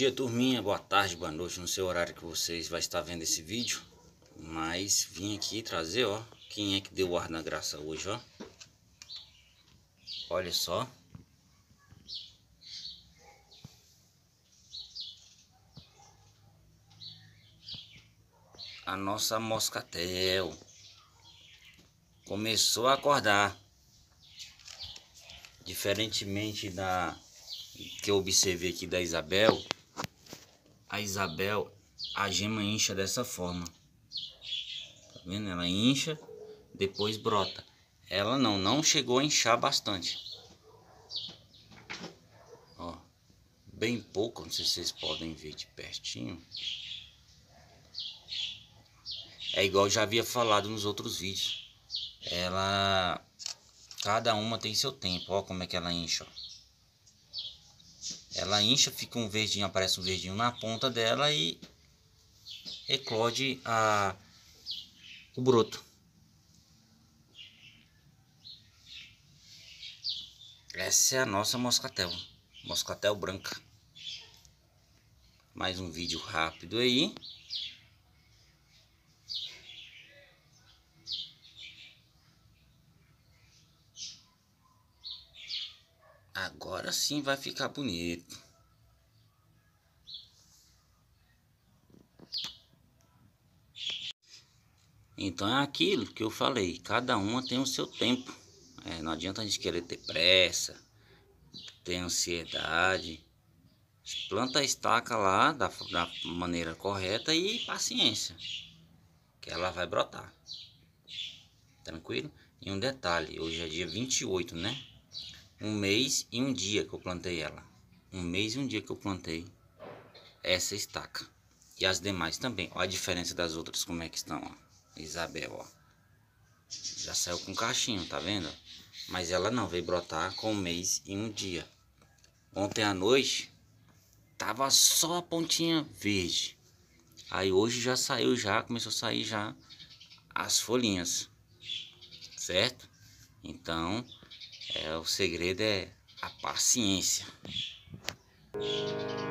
dia, turminha, boa tarde, boa noite, no seu horário que vocês vai estar vendo esse vídeo. Mas vim aqui trazer, ó, quem é que deu o ar na graça hoje, ó. Olha só. A nossa moscatel começou a acordar. Diferentemente da que eu observei aqui da Isabel, a Isabel, a gema incha dessa forma. Tá vendo? Ela incha, depois brota. Ela não chegou a inchar bastante. Ó, bem pouco, não sei se vocês podem ver de pertinho. É igual eu já havia falado nos outros vídeos. Cada uma tem seu tempo. Ó como é que ela incha, ó. Ela incha, fica um verdinho, aparece um verdinho na ponta dela e eclode o broto. Essa é a nossa moscatel, moscatel branca. Mais um vídeo rápido aí. Agora sim vai ficar bonito. Então é aquilo que eu falei, cada uma tem o seu tempo. Não adianta a gente querer ter pressa, ter ansiedade. Planta a estaca lá da maneira correta e paciência, que ela vai brotar. Tranquilo? E um detalhe, hoje é dia 28, né? Um mês e um dia que eu plantei ela. Um mês e um dia que eu plantei essa estaca. E as demais também. Olha a diferença das outras, como é que estão, ó. Isabel, ó. Já saiu com cachinho, tá vendo? Mas ela não, veio brotar com um mês e um dia. Ontem à noite tava só a pontinha verde. Aí hoje já saiu, começou a sair já as folhinhas. Certo? Então, o segredo é a paciência.